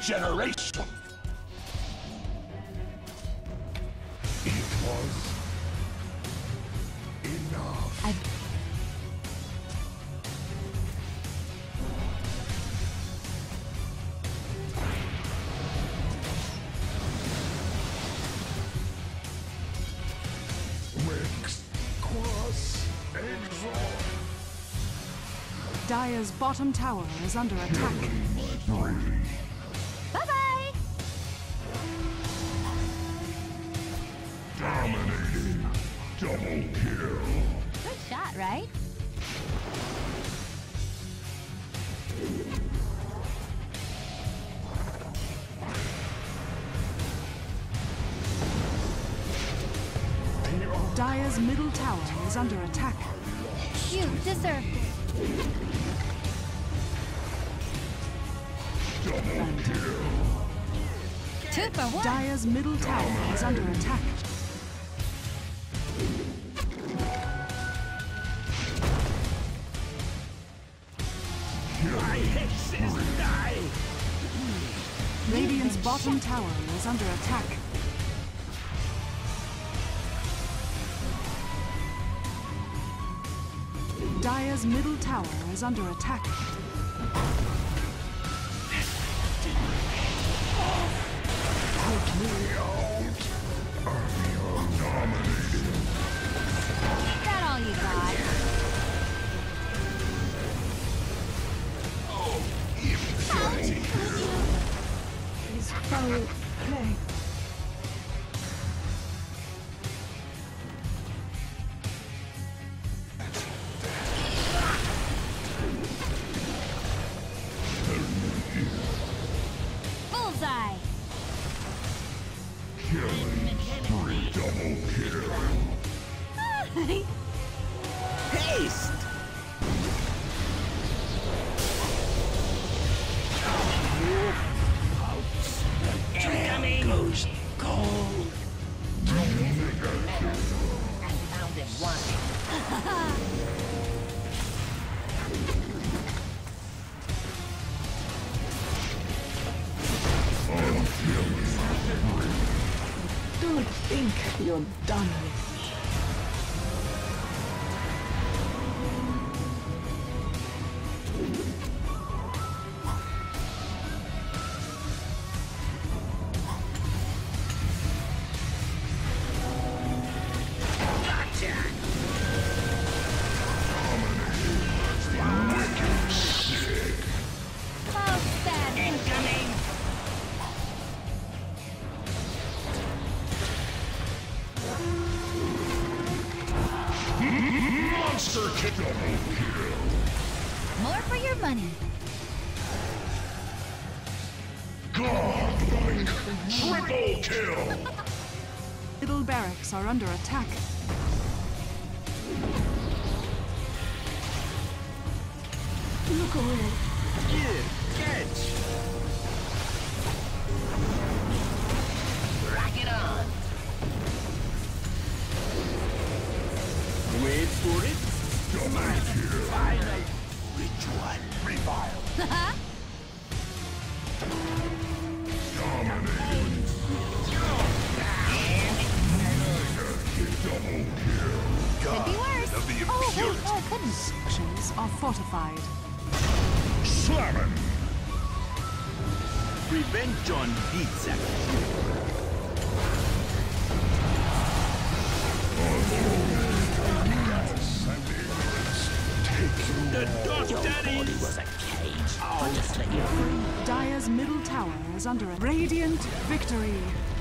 regeneration. It was enough. Mix, cross, exalt. Dire's bottom tower is under attack. Bye-bye! Dominating. Double kill. Good shot, right? Dire's middle tower is under attack. You deserve this. Double kill. 2 for 1. Dire's middle tower is under attack. My hexes die. Radiant's bottom tower is under attack. Dire's middle tower is under attack. Put me out. I'm dominating. That all you got? Infinity. Is foul play. Bullseye! Killing spree. Double kill. Haste! Incoming! Ghost cold. And found it one. Don't think you're done with me. Oh, sad. Incoming! Monster kill. Double kill. More for your money. Godlike. Triple kill. Middle barracks are under attack. Look away. Here, catch! Rack it on! Wait for it! Double kill. Final ritual revile! Dominating. Double kill. Could be worse. Of the Oh, wait, impurity. oh, couldn't. Sections are fortified. Slamming. Revenge on Beatsack. The Dog Daddy was a cage. I'll just let you free. Dire's middle tower is under a radiant victory.